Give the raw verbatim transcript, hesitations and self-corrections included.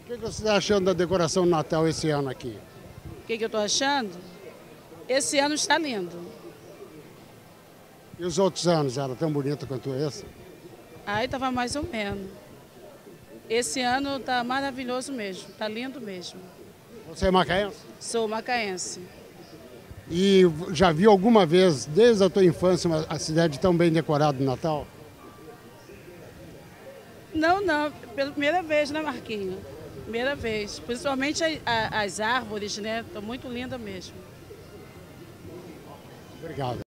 O que você está achando da decoração do Natal esse ano aqui? O que, que eu estou achando? Esse ano está lindo. E os outros anos, era tão bonito quanto esse? Aí estava mais ou menos. Esse ano está maravilhoso mesmo, está lindo mesmo. Você é macaense? Sou macaense. E já viu alguma vez, desde a tua infância, uma, a cidade tão bem decorada no Natal? Não, não, pela primeira vez, né, Marquinhos? Primeira vez. Principalmente a, a, as árvores, né? Estão muito lindas mesmo. Obrigado.